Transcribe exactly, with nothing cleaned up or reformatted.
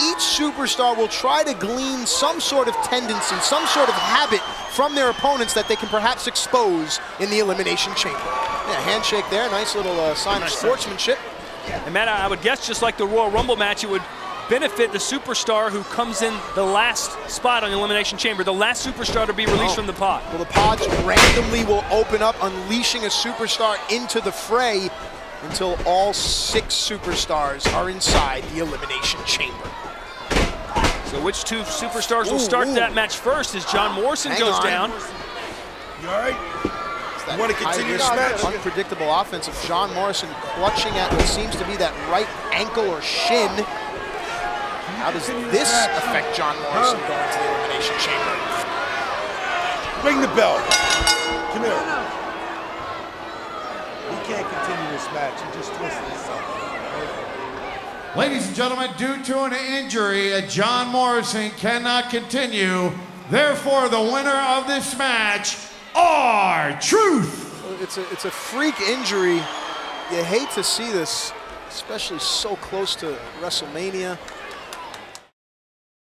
each superstar will try to glean some sort of tendency, some sort of habit from their opponents that they can perhaps expose in the Elimination Chamber. Yeah, handshake there, nice little uh, sign nice of sportsmanship. And Matt, I would guess just like the Royal Rumble match, it would benefit the superstar who comes in the last spot on the Elimination Chamber, the last superstar to be released oh. from the pod. Well, the pods randomly will open up, unleashing a superstar into the fray until all six superstars are inside the Elimination Chamber. So which two superstars ooh, will start ooh. that match first as John Morrison Hang goes on. down? You all right? You want to continue this match? Unpredictable offense of John Morrison clutching at what seems to be that right ankle or shin. How does this affect John Morrison huh? going to the Elimination Chamber? Ring the bell. Come here. He can't continue this match. He just twisted himself. Ladies and gentlemen, due to an injury, John Morrison cannot continue. Therefore, the winner of this match, R-Truth. It's a, it's a freak injury. You hate to see this, especially so close to WrestleMania.